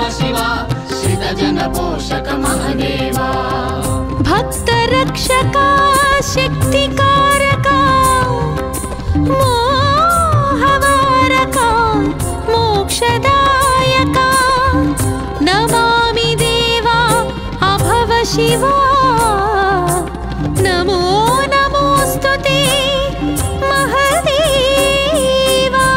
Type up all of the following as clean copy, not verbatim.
शिवा श्रितजन पोषक महदेवा भक्त रक्षका शक्तिकारका मोहवारका मोक्षदायका नमामि देवा अभव शिवा नमो नमोस्तुते महदेवा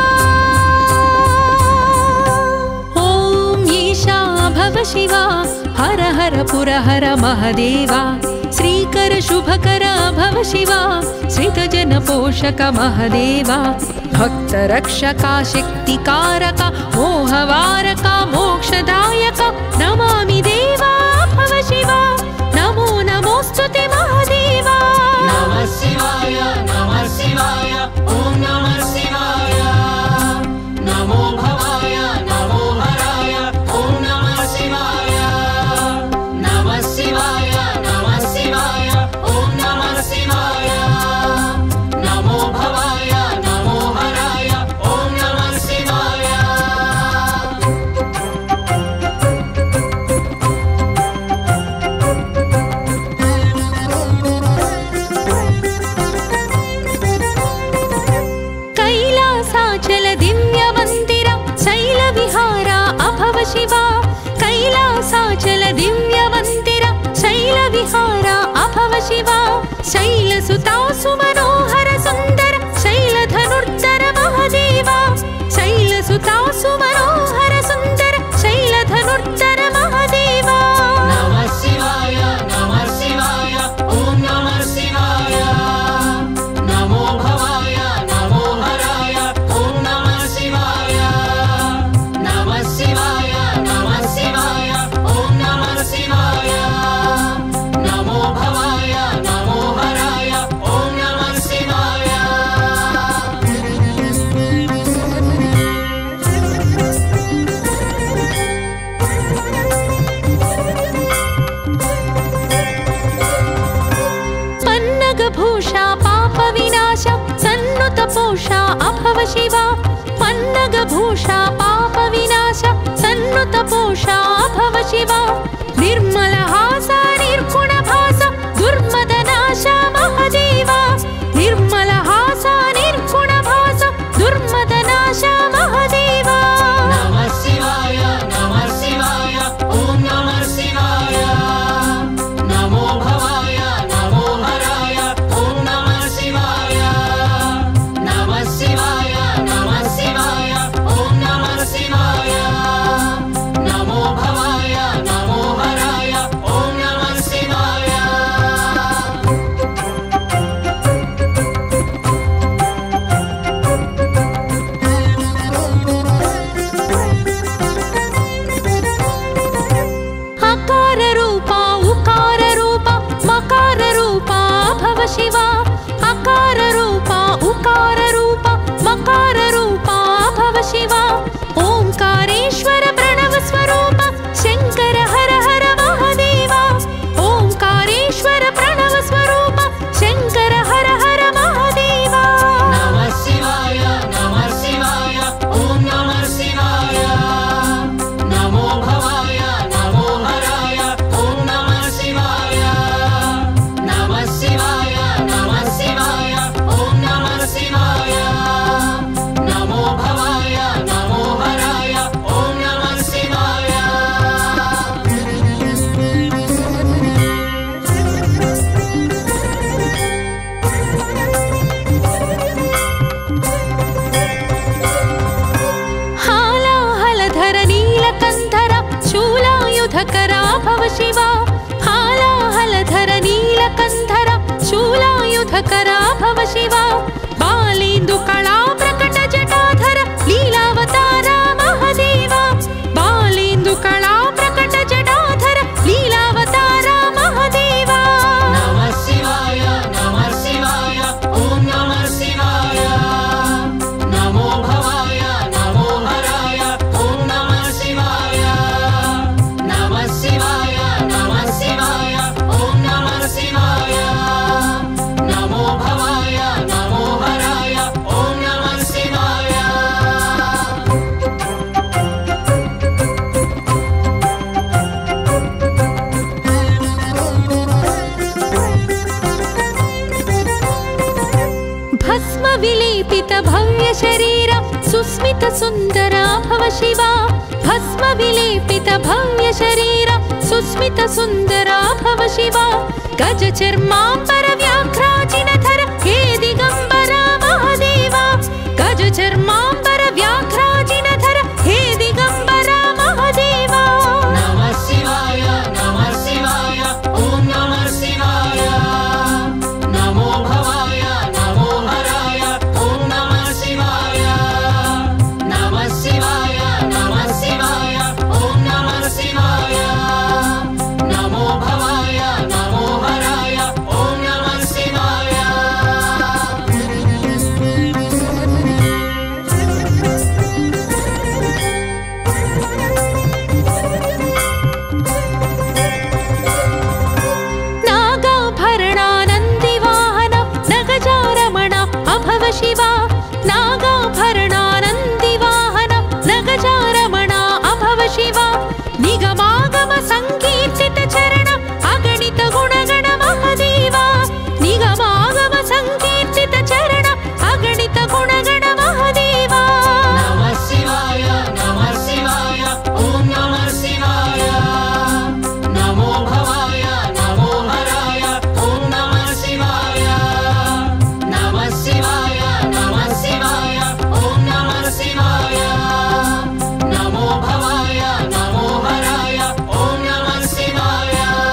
ॐ ईशा भव शिवा हर हर पुरहर महदेवा श्रीकर शुभकर भव शिवा श्रितजन पोषक महदेवा भक्त रक्षका शक्तिकारका मोहवारका मोक्षदायका नमामि देवा भव शिवा नमो नमोस्तुते महदेवा नमः शिवाय ॐ नमः शिवाय नमो भवाय नमो हराय ॐ नमः शिवाय नमः शिवाय ॐ नमः शिवाय नमो भवाय नमो हराय ॐ नमः शिवाय कैलासाचल दिव्य मंदिर शैल विहार अभव शिवा कैलासाचल दिव्य मंदिर शैल विहार अभव शिवा शैलसुता सुमनोहर सुंदर शैल धनुर्धर महदेवा शैलसुता सुमनोहर सुंदर शैल धनुर्धर महदेवा नमः शिवाय ॐ नमः शिवाय नमो भवाय नमो हराय ॐ नमः शिवाय नमः शिवाय ॐ नमः शिवाय नमो भवाय नमो हराय ॐ नमः शिवाय पन्नगभूषा पाप विनाश सन्नुत पोषा अभव शिवा पन्नगभूषा पाप विनाश सन्नुत पोषा अभव शिवा निर्मल हास निर्गुण भास दुर्मदनाश महदेवा निर्मल हास निर्गुण भास दुर्मदनाश महदेवा नमः शिवाय ॐ नमः शिवाय नमो भवाय नमो हराय ॐ नमः शिवाय नमः शिवाय ॐ नमः शिवाय नमो भवाय नमो हराय ॐ नमः शिवाय अकार रूपा उकार रूपा मकार रूपा भव शिवा अकार रूपा उकार रूपा मकार रूपा भव शिवा ओंकारेश्वर प्रणव स्वरूप शंकर हर हर महदेवा ओंकारेश्वर प्रणव स्वरूप शंकर हर हर महदेवा नमः शिवाय ॐ नमः शिवाय नमो भवाय नमो हराय ॐ नमः शिवाय नमः शिवाय ॐ नमः शिवाय नमो भवाय नमो हराय ॐ नमः शिवाय हालाहलधर नीलकंधर शूलायुधकर भव शिवा हालाहलधर नीलकंधर शूलायुधकर भव शिवा बालेन्दु कला प्रकट जटाधर लीलावतार महदेवा बालेन्दु कला प्रकट जटाधर लीलावतार महदेवा नमः शिवाय ॐ नमः शिवाय नमो भवाय नमो हराय ॐ नमः शिवाय नमः शिवाय ॐ नमः शिवाय नमो भवाय नमो हराय ॐ नमः भव्य शरीर सुस्मित सुन्दरा भव शिवा भस्म विलेपित भव्य शरीर सुस्मित सुन्दरा भव शिवा गज चर्मांबर व्याघ्राजिनधर हे दिगंबरा महादेवा गज चर्मांबर व्याघ्राजिनधर हे दिगंबरा महादेवा नमः शिवाय ओम नमः शिवाय नमो भवाय नमो हराय ओम नमः शिवाय नमः शिवाय ओम नमः शिवाय नमो भवाय नमो हराय ओम नमः शिवाय नागाभरणानन्दिवाहन नगजारमण अभव शिवा नागाभरणानन्दिवाहन नगजारमण अभव शिवा निगमागम संकीर्तित चरण अगणित गुणगण महादेवा निगमागम संकीर्तित चरण अगणित गुणगण महादेवा नमः शिवाय ओम नमः शिवाय नमो भवाय नमो हराय ओम नमः शिवाय नमः शिवाय ओम नमः शिवाय नमो भवाय नमो हराय ओम नमः शिवाय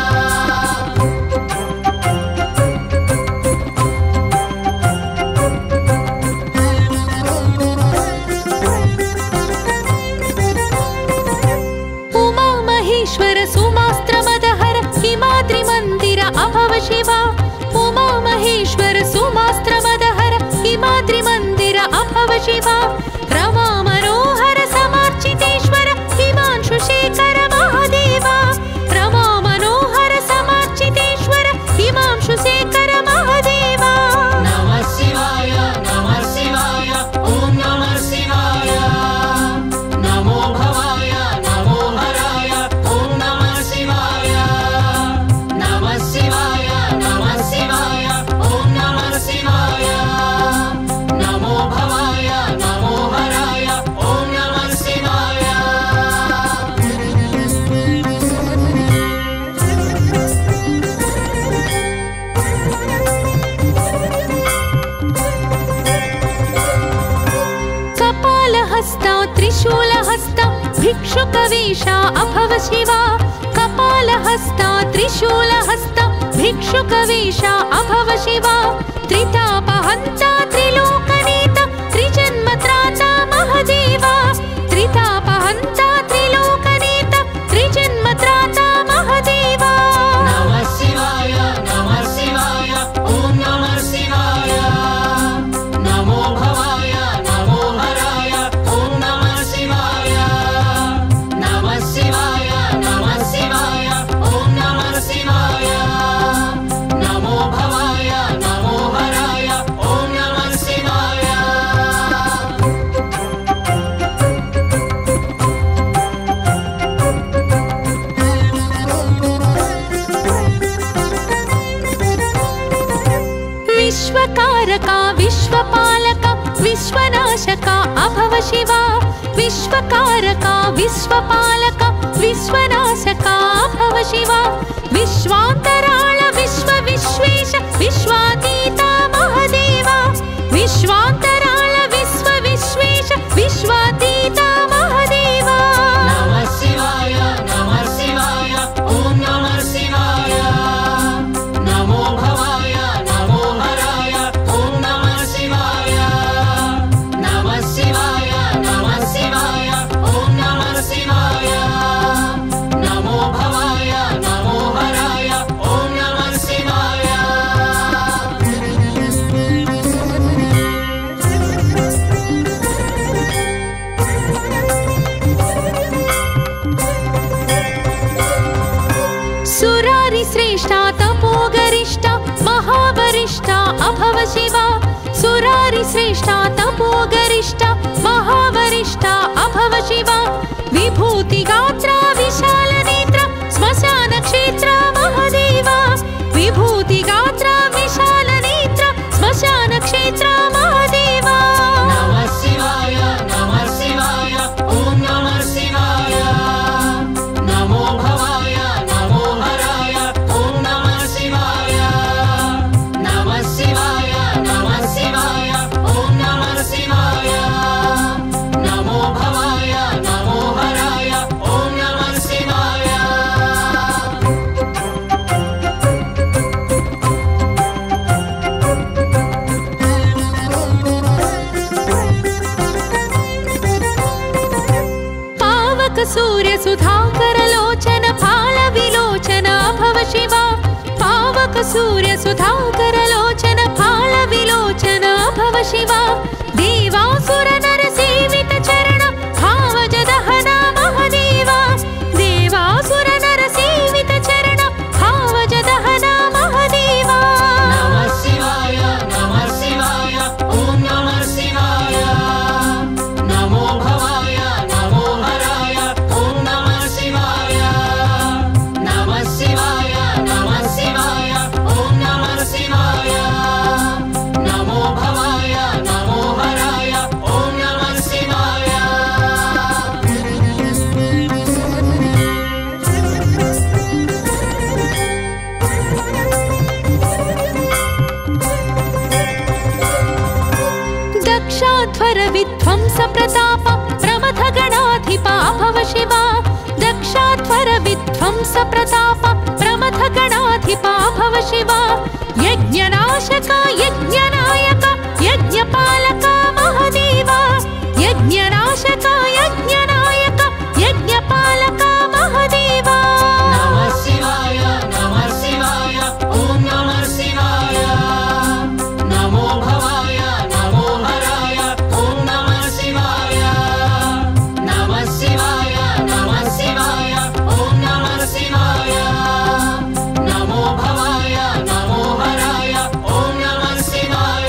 उमा महेश्वर सुमास्त्रमदहर हिमाद्रि मंदिर अभव शिवा उमा महेश्वर सुमास्त्रमदहर हिमाद्रि मंदिर अभव शिवा रमा मनोहर समार्चितेश्वर हिमांशु शेखर महादेवा रमा मनोहर समार्चितेश्वर हिमांशु शेखर महादेवा नमः शिवाय ओम नमः शिवाय नमो भवाय नमो हराय ओम नमः शिवाय नमः शिवाय ओम नमः शिवाय नमो भवाय नमो हराय ओम नमः शिवाय कपालहस्ता त्रिशूलहस्ता भिक्षुकवेशा अभव शिवा कपालहस्ता त्रिशूलहस्ता भिक्षुकवेशा अभव शिवा त्रितापहन्ता त्रिलोकनेता त्रिजन्मत्राता महादेवा त्रितापहन्ता त्रिलोकनेता त्रिजन्मत्राता महादेवा नमः शिवाय ओम नमः शिवाय नमो भवाय नमो हराय ओम नमः शिवाय नमः शिवाय ओम नमः शिवाय नमो भवाय नमो हराय ओम नमः शिवाय विश्वकारका विश्वपालका विश्वनाशका अभव शिवा विश्वकारका विश्वपालका विश्वनाशका अभव शिवा विश्वान्तराळ विश्वेश विश्वातीता महादेवा विश्वान्तराळ विश्वेश विश्वातीता महादेवा नमः शिवाय ओम नमः शिवाय नमो भवाय नमो हराय ओम नमः शिवाय नमः शिवाय ओम नमः शिवाय नमो भवाय नमो हराय ओम नमः शिवाय सुरारि श्रेष्ठा तपोगरिष्ठा महावरिष्ठा अभव शिवा सुरारि श्रेष्ठा तपोगरिष्ठा महावरिष्ठा अभव शिवा विभूति गात्रा विशाल नेत्र स्मशान क्षेत्र महादेवा विभूति गात्रा विशाल नेत्र स्मशान क्षेत्र महादेवा सुधाकर लोचन फाल विलोचन भव शिवा पावक सूर्य सुधाकर लोचन फाल विलोचन भव शिवा देवासुर नर सेवित चरण भावज दहना महदेवा देवासुर नर सेवित चरण भावज दहना महदेवा नमः शिवाय ओम नमः शिवाय नमो भवाय नमो हराय ओम नमः शिवाय नमः शिवाय ओम नमः शिवाय नमो भवाय नमो हराय ओम नमः शिवाय दक्षाध्वर विध्वंस प्रताप प्रमथ गणाधिपा भव शिवा दक्षाध्वर विध्वंस प्रताप प्रमथ गणाधिपा भव शिवा यज्ञनाशक यज्ञनायक यज्ञपालक महदेवा यज्ञनाशक यज्ञनायक यज्ञपालक महदेवा नमः शिवाय ओम नमः शिवाय नमो भवाय नमो हराय ओम नमः शिवाय नमः शिवाय ओम नमः शिवाय नमो भवाय नमो हराय ओम नमः शिवाय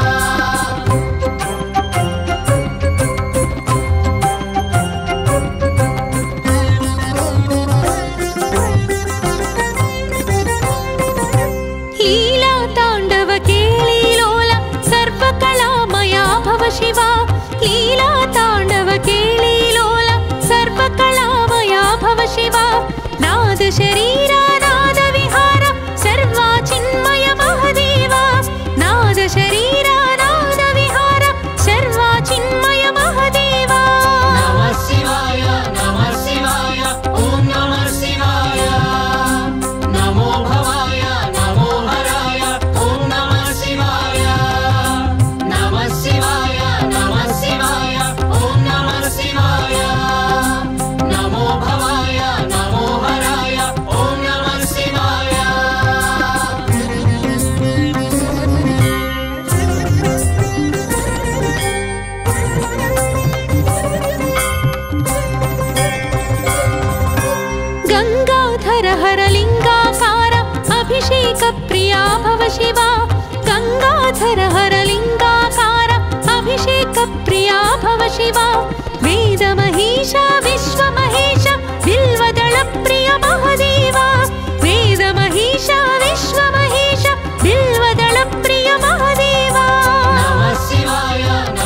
लीला तांडव केळीलोल सर्वकलामया भव शिवा लीला तांडव केळीलोल सर्वकलामया भव शिवा नाद शरीरा नाद विहार सर्वा चिन्मय महदेवा नाद शरीरा नाद विहार सर्वा चिन्मय महदेवा नमः शिवाय ओम नमः शिवाय नमो भवाय नमो हराय ओम नमः शिवाय नमः शिवाय ओम नमः शिवाय नमो भवाय नमो हराय ओम नमः शिवाय गंगाधर हर लिंगाकार अभिषेक प्रिया भव शिवा गंगाधर हर लिंगाकार अभिषेक प्रिया भव शिवा वेद महेश विश्व महेश बिल्वदल प्रिय महदेवा वेद महेश विश्व महेश बिल्वदल प्रिय महदेवा नमः शिवाय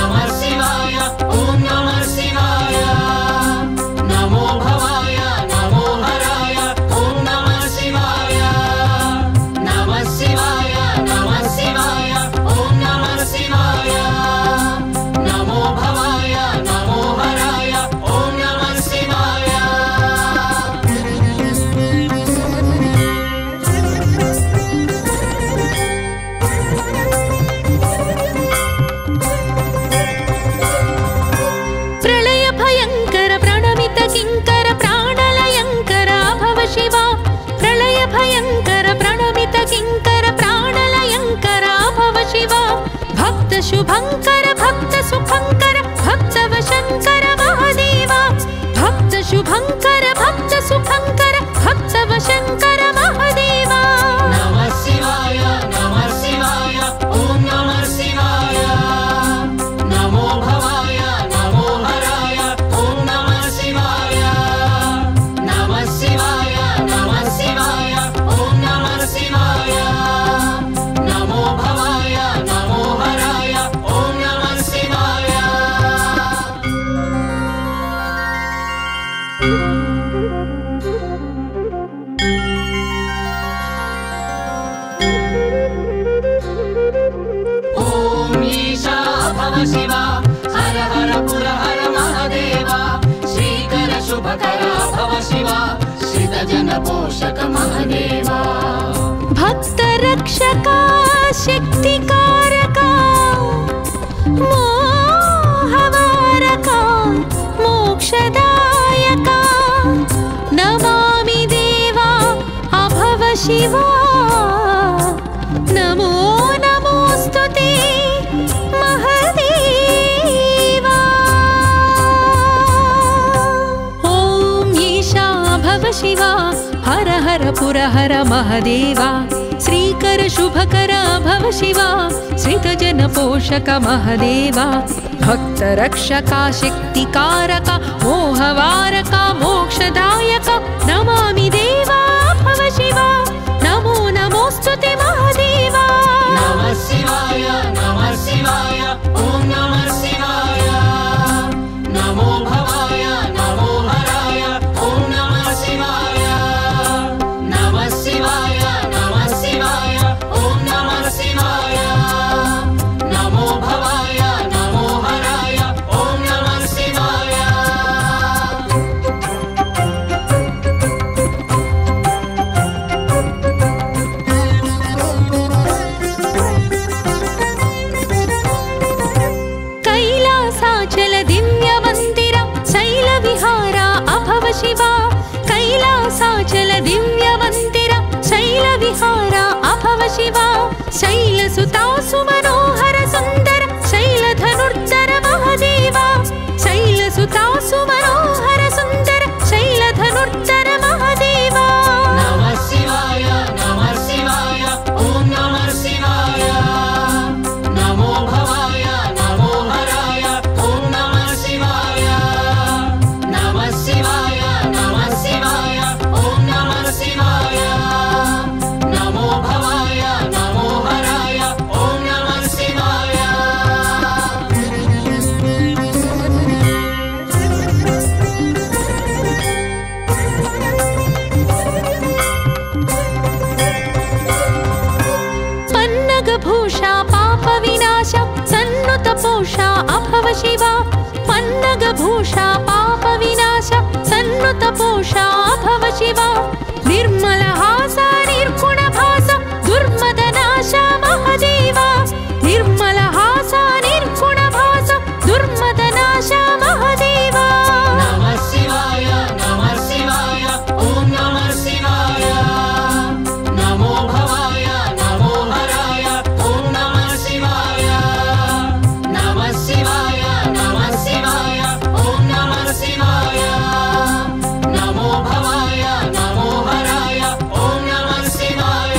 ओम नमः शिवाय नमो भवाय नमो हराय ओम नमः शिवाय नमः शिवाय ओम नमः शिवाय नमो भवाय नमो हराय ओम नमः शिवाय प्रलय भयंकर प्रणमित किंकर प्राणलयंकर भव शिवा प्रलय भयंकर प्रणमित किंकर प्राणलयंकर भव शिवा भक्त शुभंकर भक्त सुखंकर भक्त वशंकर महदेवा भक्त शुभंकर भक्त सुखंकर भक्त वशंकर महदेवा नमः शिवाय ओम नमः शिवाय नमो भवाय नमो हराय ओम नमः शिवाय नमः शिवाय ओम नमः शिवाय नमो भवाय नमो हराय ओम नमः शिवाय ओम ईशा भव शिवा हर हर पुर हर महादेवा श्रीकर शुभकर भव शिवा श्रित जन पोषक महादेवा भक्त रक्षका शक्तिकारका मोहवारका मोक्षदायका शिवा नमो नमोस्तुते महदेवा। ॐ ईशा भव शिवा हर हर पुरहर महदेवा। श्रीकर शुभकर भव शिवा श्रितजन पोषक महदेवा। भक्तरक्षका शक्तिकारका मोहवारका मोक्षदायका नमामि देवा भव शिवा नमो नमोस्तुते महदेवा। नमः शिवाय ॐ नमः शिवाय नमो भवाय नमो हराय ॐ नमः शिवाय। नमः शिवाय ॐ नमः शिवाय नमो भवाय नमो हराय ॐ नमः शिवाय। कैलासाचल दिव्यमन्दिर शैलविहारा अभव शिवा। कैलासाचल दिव्यमन्दिर शैलविहारा अभव शिवा। शैलसुता सुमनोहर सुन्दर शैलधनुर्धर महदेवा। शैलसुता सुमनोहर सुन्दर शैलधनुर्धर महदेवा। नमः शिवाय ॐ नमः शिवाय नमो भवाय नमो हराय ॐ नमः शिवाय। नमः शिवाय ॐ नमः शिवाय नमो भवाय नमो हराय ॐ नमः शिवाय। पन्नगभूषा पापविनाश सन्नुतपोषा अभव शिवा। पन्नगभूषा पापविनाश सन्नुतपोषा अभव शिवा। निर्मलहास निर्गुणभास दुर्मदनाश महदेवा। निर्मलहास निर्गुणभास दुर्मदनाश महदेवा। नमः शिवाय ॐ नमः शिवाय नमो भवाय नमो हराय ॐ नमः शिवाय। नमः शिवाय ॐ नमः शिवाय नमो भवाय नमो हराय ॐ नमः शिवाय।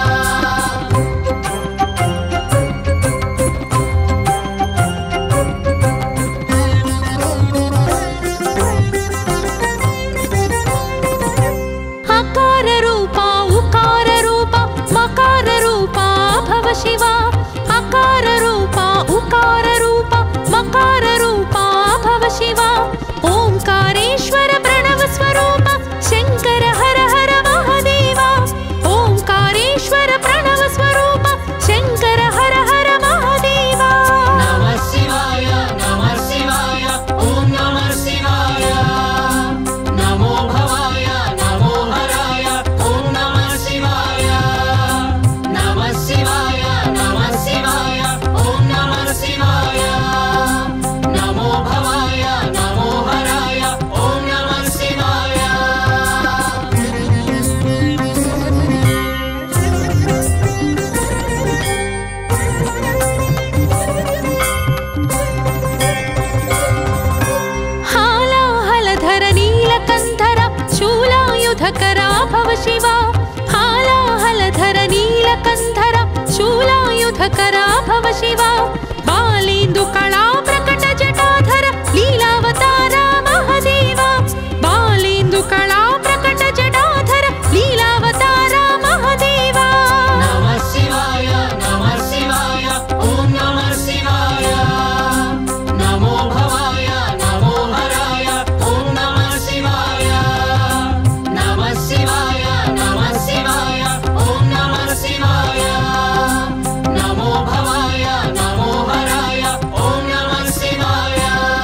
अकार रूपा उकार रूपा मकार रूपा भव शिवा। अकार रूपा उकार रूपा मकार रूपा भव शिवा। ओंकारेश्वर प्रणव स्वरूप शंकर हर हर महदेवा। ओंकारेश्वर प्रणव स्वरूप शंकर हर हर महदेवा। नमः शिवाय ॐ नमः शिवाय नमो भवाय नमो हराय ॐ नमः शिवाय। नमः शिवाय ॐ नमः शिवाय नमो भवाय नमो हराय ॐ नमः शिवाय। हालाहलधर नीलकंधर शूलायुधकरा भव शिवा। हालाहलधर नीलकंधर शूलायुधकरा भव शिवा। बालेन्दु कला प्रकट जटाधर लीलावतारा महदेवा। बालेन्दु कला प्रकट जटाधर लीलावतारा महदेवा। नमः शिवाय ॐ नमः शिवाय नमो भवाय नमो हराय ॐ नमः शिवाय। नमः शिवाय ॐ नमः शिवाय नमो भवाय नमो हराय ॐ नमः शिवाय।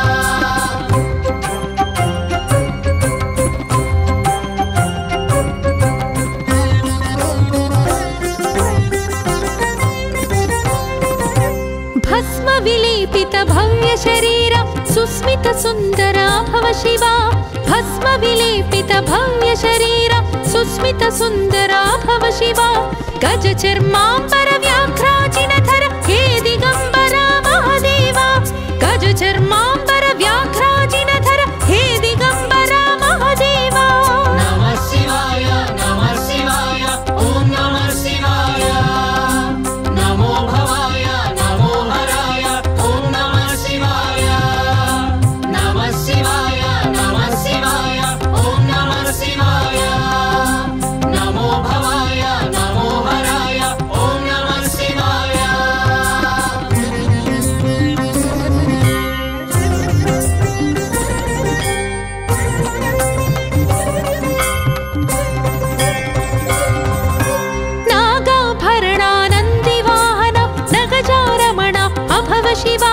भस्म विलेपित भव्य शरीर सुस्मित सुंदरा भव शिवा। भस्म विलेपित भव्य शरीर सुस्मित सुंदरा भव अभव शिवा गजचर्माम्बर व्याघ्राजिनधर हे दिगम्बरा महादेवा गजचर्माम्बर व्याघ्राजिनधर हे दिगम्बरा महादेवा नमः शिवाय ॐ नमः शिवाय नमो भवाय नमो हराय ॐ नमः शिवाय नमः शिवाय ॐ नमः शिवाय नमो भवाय नमो हराय ॐ नमः शिवाय नागाभरणानन्दिवाहन नगजारमण अभव शिवा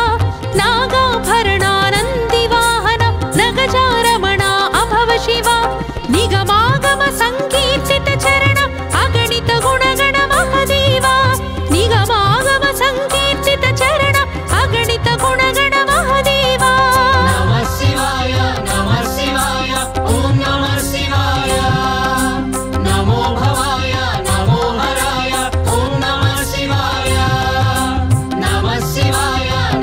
नागाभरणानन्दिवाहन नगजारमण अभव शिवा निगमागम संकीर्तित चरण अगणित गुणगण महादेवा निगमागम संकीर्तित चरण अगणित गुणगण महादेवा नमः शिवाय ॐ नमः शिवाय नमो भवाय नमो हराय ॐ नमः शिवाय नमः शिवाय ॐ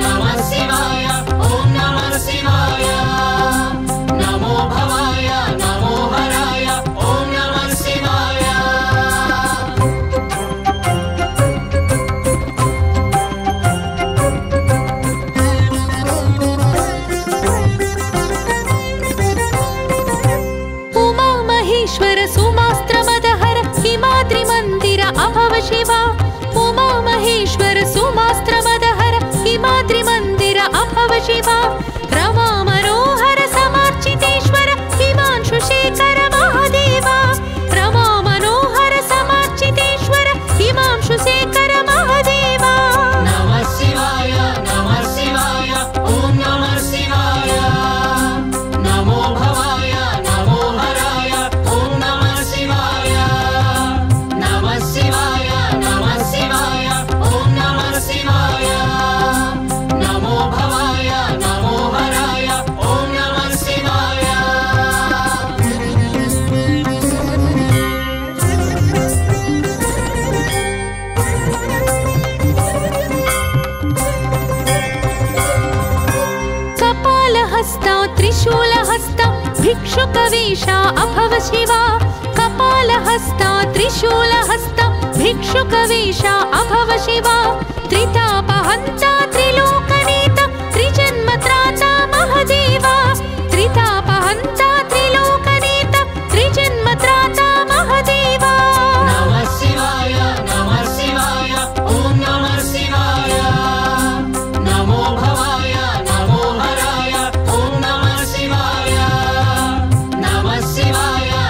नमः शिवाय नमो भवाय नमो हराय ॐ नमः शिवाय उमा महेश्वर सुमास्त्रमदहर हिमाद्रिमन्दिर अभव शिवा उमा महेश्वर सुमास्त्रमदहर हिमाद्रिमन्दिर अभव शिवा रमा मनोहर समर्चितेश्वर हिमांशुशेखर महादेवा रमा मनोहर समर्चितेश्वर हिमांशुशेखर महादेवा नमः शिवाय ॐ नमः शिवाय नमो भवाय नमो हराय ॐ नमः शिवाय नमः शिवाय ॐ नमः शिवाय नमो भवाय नमो हराय ॐ नमः शिवाय कपालहस्ता त्रिशूलहस्ता भिक्षुकवेशा अभव शिवा कपालहस्ता त्रिशूलहस्ता भिक्षुकवेशा अभव शिवा त्रितापहन्ता त्रिलोकनेता त्रिजन्मत्राता महादेवा त्रितापहन्ता त्रिलोकनेता त्रिजन्मत्राता महादेवा नमः शिवाय ॐ नमः शिवाय नमो भवाय नमो हराय ॐ नमः शिवाय नमः शिवाय ॐ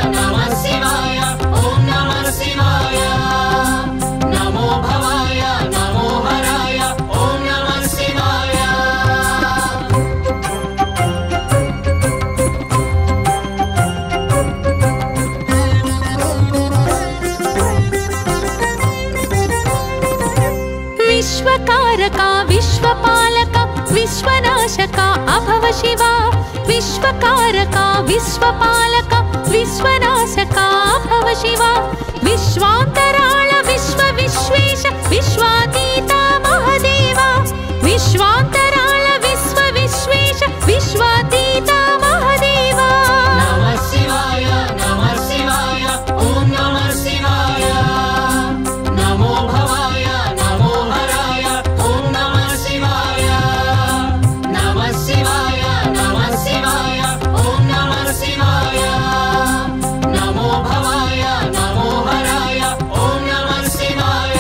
नमः शिवाय नमो भवाय नमो हराय ॐ नमः शिवाय विश्वकारका विश्वपालका विश्वनाशका अभव शिवा विश्वकारका विश्वपालका विश्वनाशका अभव शिवा विश्वान्तराळ विश्वेश विश्वातीता महादेवा विश्वान्तराळ विश्वेश विश्वातीता महादेवा नमः शिवाय ॐ नमः शिवाय नमो भवाय नमो हराय ॐ नमः शिवाय नमः शिवाय ॐ नमः शिवाय नमो भवाय नमो हराय ॐ नमः शिवाय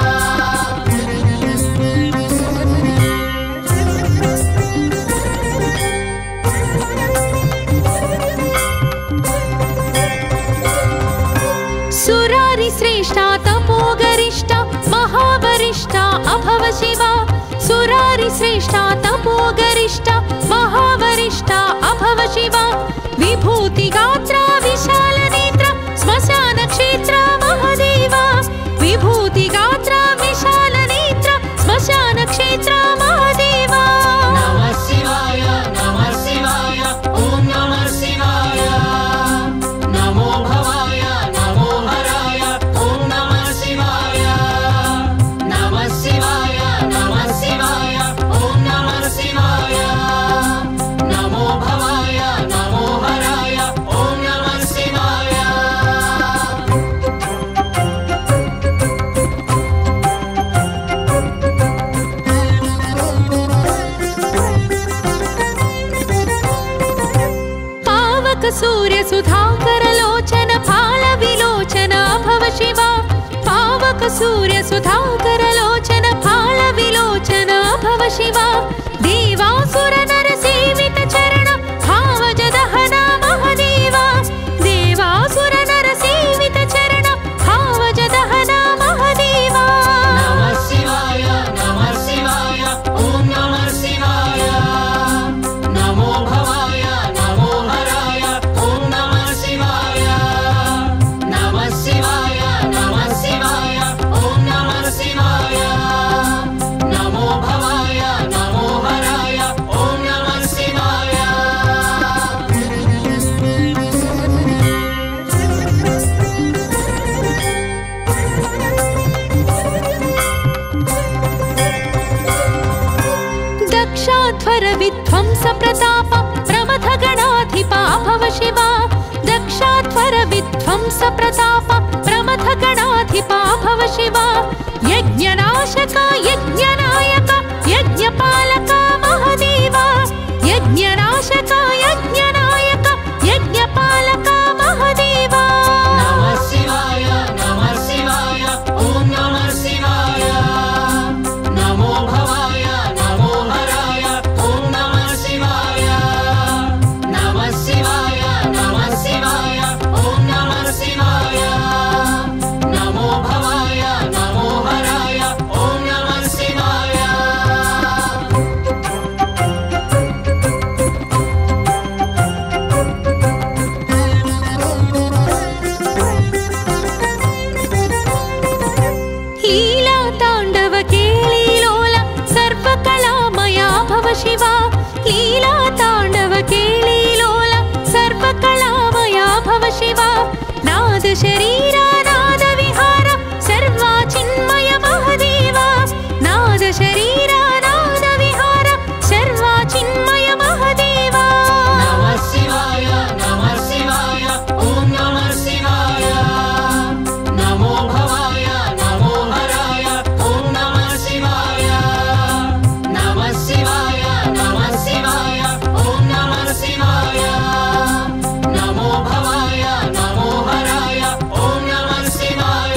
सुरारि श्रेष्ठा तपोगरिष्ठा महावरिष्ठा अभव शिवा सुरारि श्रेष्ठा तपोगरिष्ठा महावरिष्ठा अभव शिवा विभूति गात्रा विशाल नेत्र स्मशान क्षेत्र महादेवा विभूति गात्रा विशाल नेत्र स्मशान क्षेत्र महादेवा नमः शिवाय ॐ नमः शिवाय नमो भवाय नमो हराय ॐ सुधाकर लोचन फाल विलोचन भव शिवा पावक सूर्य सुधाकर लोचन फाल विलोचन भव शिवा देवासुर नर सेवित चरण भावज दहना महदेवा देवासुर नर सेवित चरण भावज दहना महदेवा नमः शिवाय ओम नमः शिवाय नमो भवाय नमो हराय ओम नमः शिवाय नमः शिवाय ओम नमः शिवाय नमो भवाय नमो हराय ओम नमः शिवाय दक्षाध्वर विध्वंस प्रताप प्रमथ गणाधिपा भव शिवा दक्षाध्वर विध्वंस प्रताप प्रमथ गणाधिपा भव शिवा यज्ञनाशक यज्ञनायक यज्ञपालक महदेवा यज्ञनाशक यज्ञनायक यज्ञपालक महदेवा नमः शिवाय ओम नमः शिवाय नमो भवाय नमो हराय ओम नमः शिवाय नमः शिवाय ओम नमः शिवाय नमो भवाय नमो हराय ओम नमः शिवाय लीला तांडव केलीलोला सर्वकलामया भव शिवा लीला तांडव केलीलोला सर्वकलामया भव शिवा नाद शरीरा नाद विहार सर्वा चिन्मय महदेवा नाद शरीरा नाद विहार सर्वा चिन्मय महदेवा नमः शिवाय ओम नमः शिवाय नमो भवाय नमो हराय ओम नमः शिवाय नमः शिवाय ओम नमः शिवाय नमो भवाय नमो हराय ओम नमः शिवाय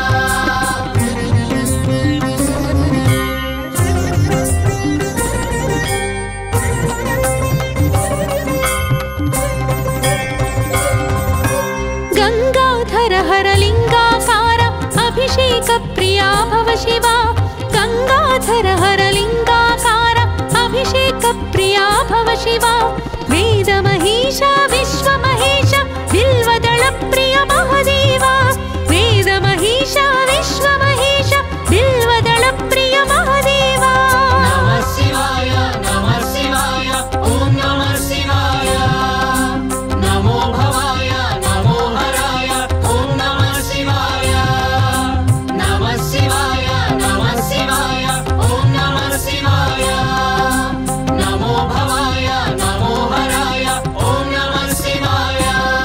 गंगाधर हर लिंगाकार अभिषेक प्रिया भव शिवा गंगाधर हर लिंगाकार अभिषेक प्रिया भव शिवा वेद महेश विश्व महेश बिल्वदल प्रिय महदेवा वेद महेश विश्व महेश बिल्वदल प्रिय महदेवा नमः शिवाय ओम नमः शिवाय नमो भवाय नमो हराय ओम नमः शिवाय नमः शिवाय ओम नमः शिवाय नमो भवाय नमो हराय ओम नमः शिवाय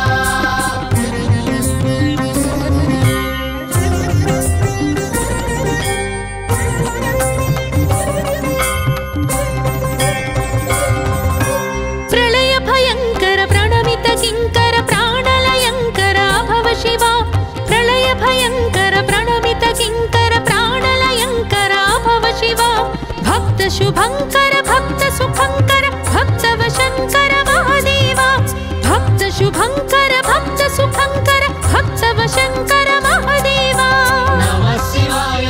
प्रलय भयंकर प्रणमित किंकर प्राणलयंकर भव शिवा प्रलय भयंकर प्रणमित किंकर प्राणलयंकर भव शिवा भक्त शुभंकर भक्त सुखंकर भक्त वशंकर महदेवा भक्त शुभंकर भक्त सुखंकर भक्त वशंकर महदेवा नमः शिवाय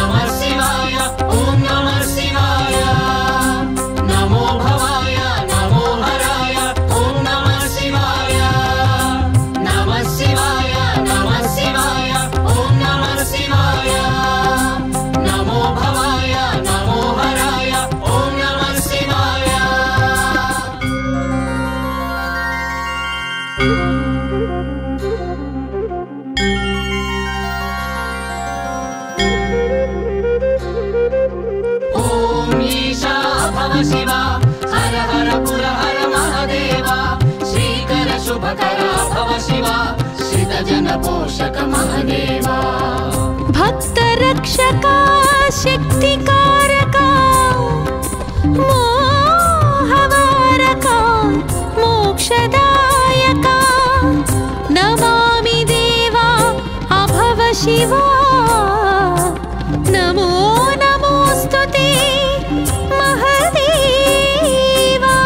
ओम नमः शिवाय नमो भवाय नमो हराय ओम नमः शिवाय नमः शिवाय ओम नमः शिवाय नमो भवाय नमो हराय ओम नमः शिवाय ओम ईशा भव शिवा हर हर पुर हर महादेवा श्रीकर शुभकरा भव शिवा श्रितजन पोषक महादेवा भक्त रक्षका शक्तिकारका मोहवारका मोक्षदायका शिवा नमो नमोस्तुते महदेवा।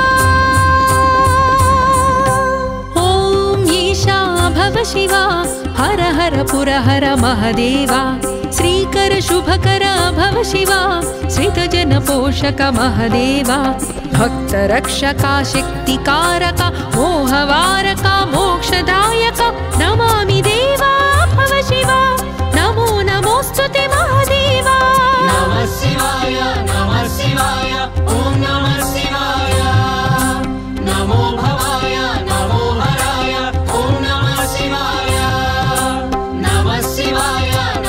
ॐ ईशा भव शिवा हर हर पुर हर महदेवा। श्रीकर शुभकर भव शिवा श्रितजन पोषक महदेवा। भक्तरक्षका शक्तिकारक मोहवारका मोक्षदायक नमामि देवा भव शिवा नमो नमोस्तुते महदेवा। नमः शिवाय ॐ नमः शिवाय नमो भवाय नमो हराय ॐ नमः शिवाय। नमः शिवाय ॐ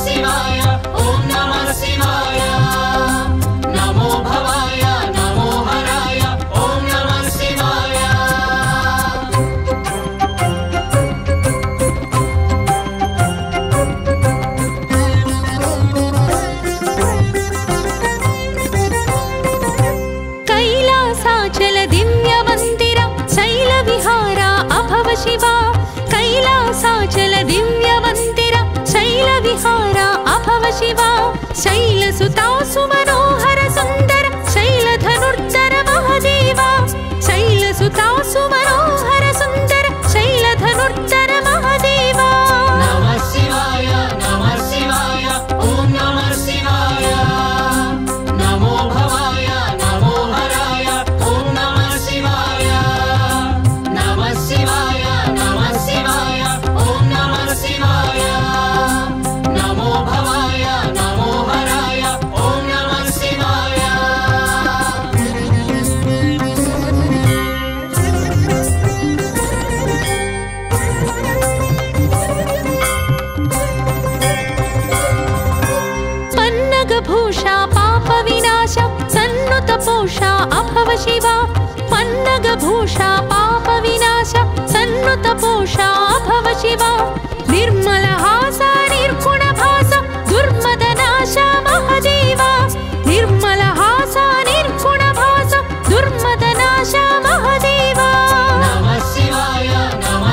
नमः शिवाय नमो भवाय नमो हराय ॐ नमः शिवाय। कैलासाचल दिव्य मंदिर शैल विहार अभव शिवा। कैलासाचल दिव्य मंदिर शैल विहार अभव शिवा। शैलसुता सुमनोहर सुंदर शैलधनुर्धर महदेवा। शैलसुता सुमनोहर सुंदर शैलधनुर्धर महदेवा। नमः शिवाय ॐ नमः शिवाय नमो भवाय नमो हराय ॐ नमः शिवाय। नमः शिवाय ॐ नमः शिवाय नमो भवाय नमो हराय ॐ नमः शिवाय। पन्नगभूषा पाप विनाश सन्नुत पोषा अभव शिवा। पन्नगभूषा पाप विनाश सन्नुत पोषा अभव शिवा। निर्मल हास निर्गुण भास दुर्मदनाश महदेवा। निर्मल हास निर्गुण भास दुर्मदनाश महदेवा। नमः शिवाय ॐ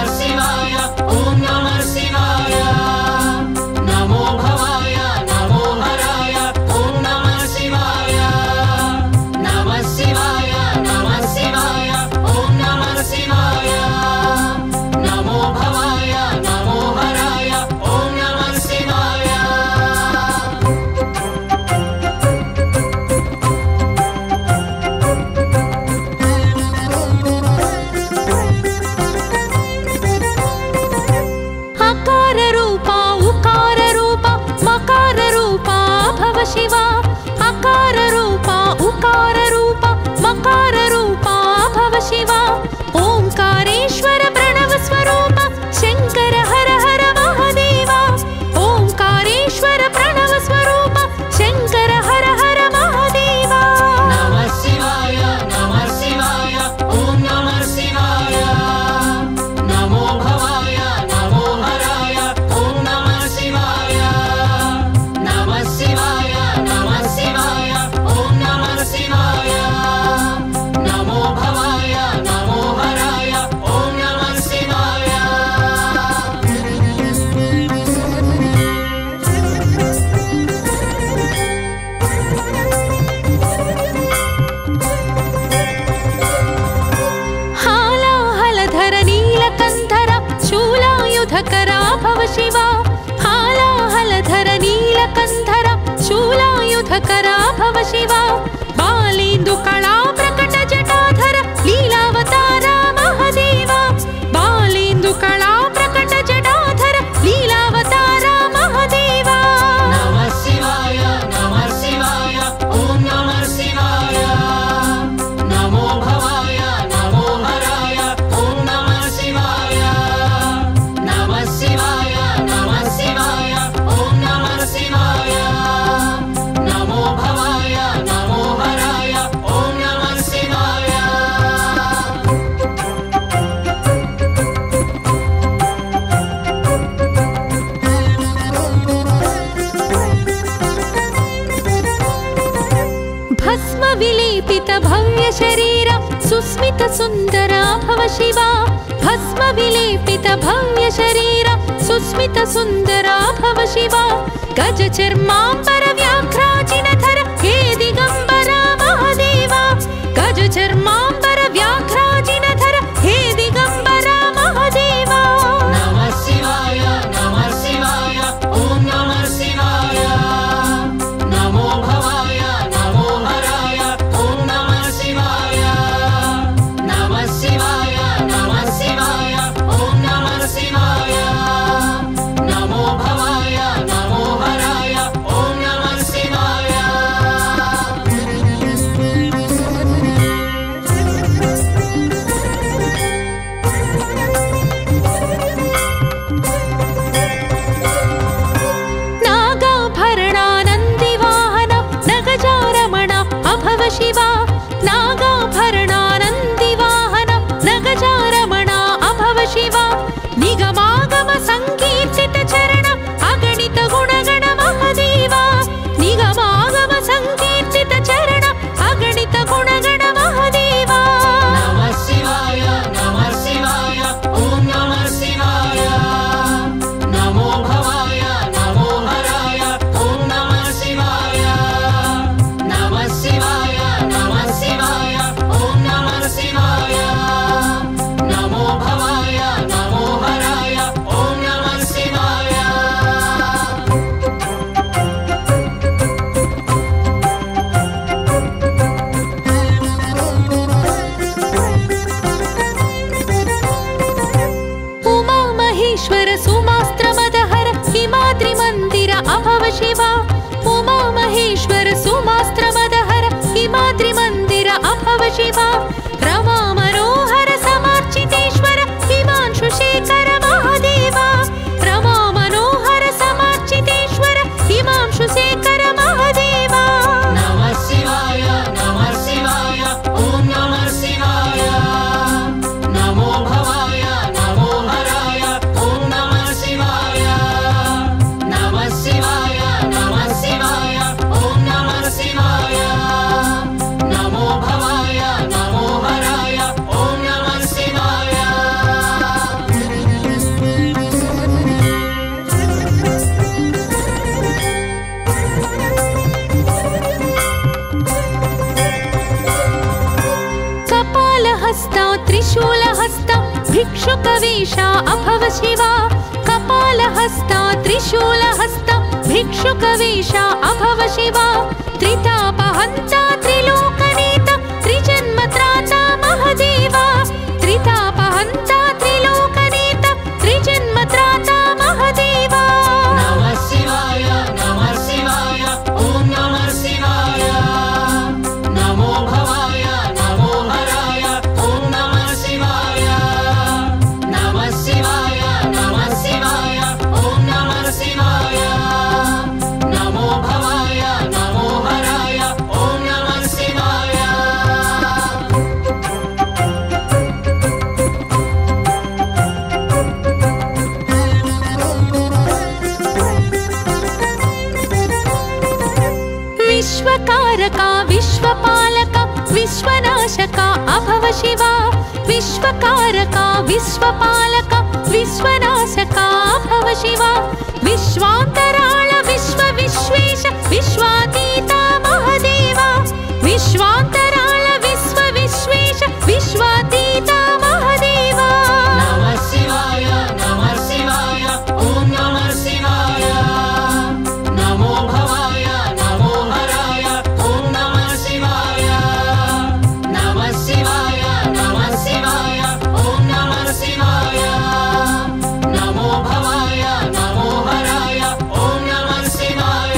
नमः शिवाय नमो भवाय नमो हराय ॐ नमः शिवाय। नमः शिवाय ॐ नमः शिवाय नमो भवाय नमो हराय ॐ नमः शिवाय। अकार रूपा उकार रूपा मकार रूपा भव शिवा। अकार रूपा उकार रूपा मकार रूपा भव शिवा। ओंकारेश्वर प्रणव स्वरूप शंकर हर हर महदेवा। ओंकारेश्वर प्रणव स्वरूप शंकर हर हर महदेवा। नमः शिवाय ॐ नमः शिवाय नमो भवाय नमो हराय ॐ नमः शिवाय। नमः शिवाय ॐ नमः शिवाय नमो भवाय नमो हराय ॐ नमः शिवाय। हालाहलधर नीलकंधर शूलायुधकर भव शिवा। हालाहलधर नीलकंधर शूलायुधकर भव शिवा। बालेन्दु कला प्रकट जटाधर लीलावतार महदेवा। बालेन्दु कला प्रकट जटाधर लीलावतार महदेवा। नमः शिवाय ॐ नमः शिवाय नमो भवाय नमो हराय ॐ नमः शिवाय। नमः शिवाय ॐ नमः शिवाय नमो भवाय नमो हराय ॐ नमः शिवाय। भस्म विलेपित भव्य शरीर सुस्मित सुंदर भव शिवा। भस्म विलेपित भव्य शरीर सुस्मित सुन्दरा भव शिवा गज चर्माम्बर व्याघ्राजिनधर हे दिगम्बरा महादेवा गज चर्माम्बर व्याघ्राजिनधर हे दिगम्बरा महादेवा नमः शिवाय ॐ नमः शिवाय नमो भवाय नमो हराय ॐ नमः शिवाय नमः शिवाय ॐ नमः शिवाय नमो भवाय नमो हराय ॐ नमः शिवाय नागाभरणानन्दिवाहन नगजारमण अभव शिवा नागाभरणानन्दिवाहन नगजारमण अभव शिवा निगमागम संकीर्तित चरण अगणित गुणगण महादेवा निगमागम संकीर्तित चरण अगणित गुणगण महादेवा नमः शिवाय ॐ नमः शिवाय नमो भवाय नमो हराय ॐ नमः शिवाय नमः शिवाय ॐ नमः शिवाय नमो भवाय नमो हराय ॐ नमः शिवाय उमा महेश्वर सुमास्त्रमदहर हिमाद्रि मंदिर अभव शिवा उमा महेश्वर सुमास्त्रमदहर हिमाद्रि मंदिर अभव शिवा रमा मनोहर समार्चितेश्वर हिमांशु शेखर महादेवा रमा मनोहर समार्चितेश्वर हिमांशु शेखर महादेवा नमः शिवाय ॐ नमः शिवाय नमो भवाय नमो हराय ॐ नमः शिवाय नमः शिवाय ॐ नमः शिवाय नमो भवाय नमो हराय ॐ नमः शिवाय कपालहस्ता त्रिशूलहस्ता भिक्षुकवेशा अभव शिवा कपालहस्ता त्रिशूलहस्ता भिक्षुकवेशा अभव शिवा त्रितापहन्ता त्रिलोकनेता त्रिजन्मत्राता महादेवा त्रितापहन्ता त्रिलोकनेता त्रिजन्मत्राता महादेवा नमः शिवाय ॐ नमः शिवाय नमो भवाय नमो हराय ॐ नमः शिवाय नमः शिवाय ॐ नमः शिवाय नमो भवाय नमो हराय ॐ नमः शिवाय विश्वकारका विश्वपालका विश्वनाशका अभव शिवा विश्वकारका विश्वपालका विश्वनाशका अभव शिवा विश्वान्तराळ विश्वेश विश्वातीता महादेवा विश्वान्तराळ विश्वेश विश्वातीता महादेवा नमः शिवाय ॐ नमः शिवाय नमो भवाय नमो हराय ॐ नमः शिवाय नमः शिवाय ॐ नमः शिवाय नमो भवाय नमो हराय ॐ नमः शिवाय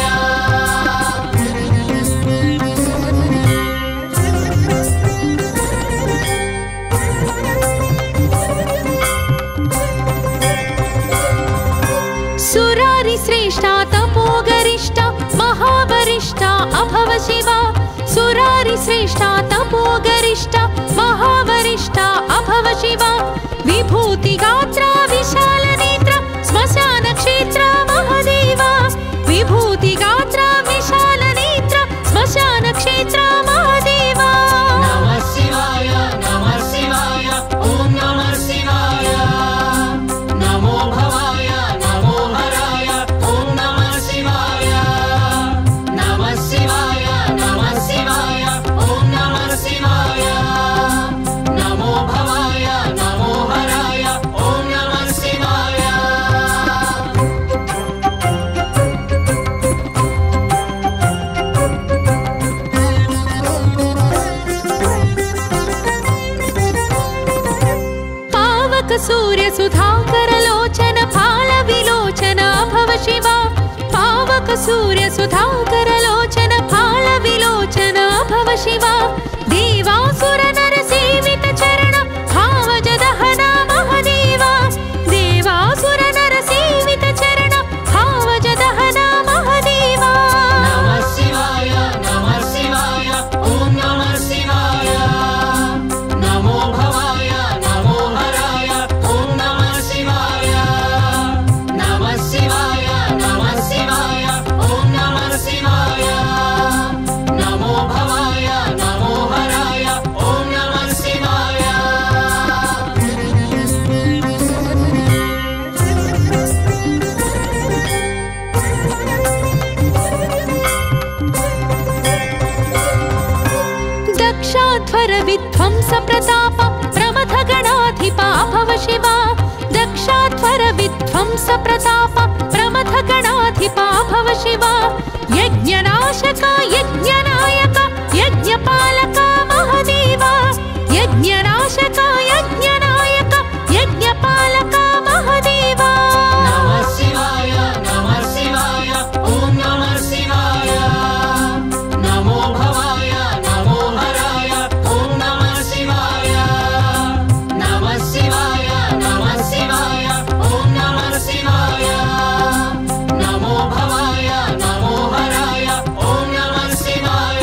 सुरारि श्रेष्ठा तपोगरिष्ठा महावरिष्ठा अभव शिवा सुरारि श्रेष्ठा तपोगरिष्ठा महावरिष्ठा अभव शिवा विभूति गात्रा विशाल नेत्र स्मशान क्षेत्र महादेवा विभूति गात्रा विशाल नेत्र स्मशान क्षेत्र महादेवा नमः शिवाय ॐ नमः शिवाय नमो भवाय शिव पावक सूर्य सुधाकर लोचन फाल विलोचन भव शिव देवासुर नर सेवित चरण भावज दहन महदेवा देवासुर नर सेवित चरण भावज दहन महदेवा नमः शिवाय ओम नमः शिवाय नमो भवाय नमो हराय ओम नमः शिवाय नमः शिवाय ओम नमः शिवाय नमो भवाय नमो हराय ओम नमः शिवाय दक्षाध्वर विध्वंस प्रताप प्रमथ गणाधिपा भव शिवा दक्षाध्वर विध्वंस प्रताप प्रमथ गणाधिपा भव शिवा यज्ञनाशक यज्ञनायक यज्ञपालक महदेवा यज्ञनाशक यज्ञनायक यज्ञपालक महदेवा नमः शिवाय ओम नमः शिवाय नमो भवाय नमो हराय ओम नमः शिवाय नमः शिवाय ओम नमः शिवाय नमो भवाय नमो हराय ओम नमः शिवाय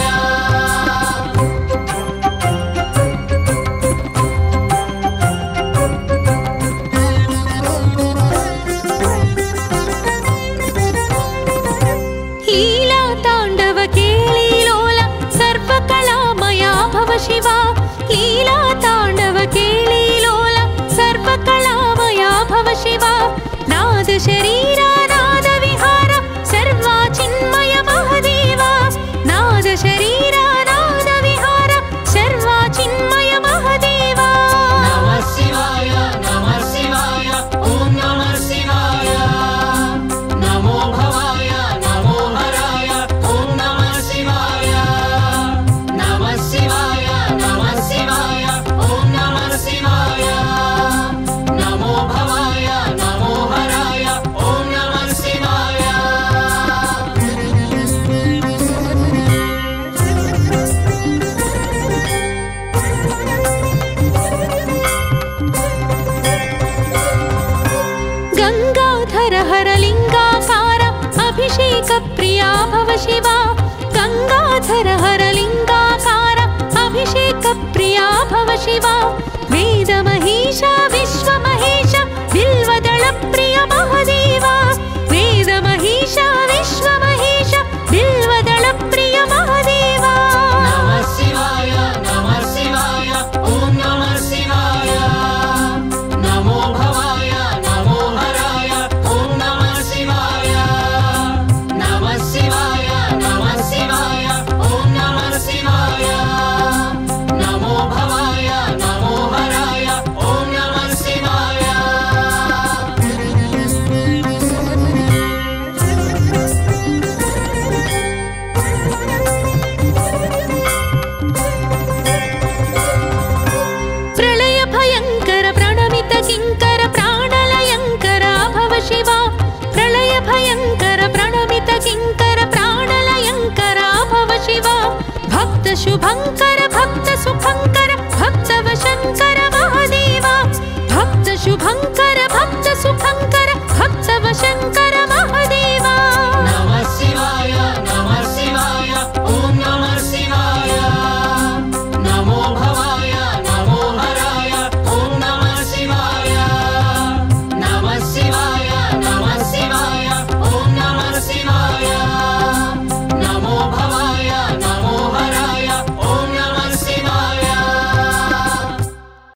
लीला तांडव केलीलोल सर्वकलामया भव शिवा लीला तांडव केलीलोल सर्वकलामया भव शिवा नाद शरीरा नाद विहार सर्वा चिन्मय महदेवा नाद शरीरा नाद विहार सर्वा चिन्मय महदेवा नमः शिवाय ओम नमः शिवाय नमो भवाय नमो हराय ओम नमः शिवाय नमः शिवाय ओम नमः शिवाय नमो भवाय नमो हराय ओम नमः शिवाय गंगाधर हर लिंगाकार अभिषेक प्रिया भव शिवा गंगाधर हर लिंगाकार अभिषेक प्रिया भव शिवा वेद महेश विश्व महेश बिल्वदल प्रिय महदेवा वेद महेश विश्व महेश बिल्वदल प्रिय महदेवा नमः शिवाय ओम नमः शिवाय नमो भवाय नमो हराय ओम नमः शिवाय नमः शिवाय ओम नमः शिवाय नमो भवाय नमो हराय ओम नमः शिवाय प्रलय भयंकर प्रणमित किंकर प्राणलयंकर भव शिवा प्रलय भयंकर प्रणमित किंकर प्राणलयंकर भव शिवा भक्त शुभंकर भक्त सुखंकर भक्त वशंकर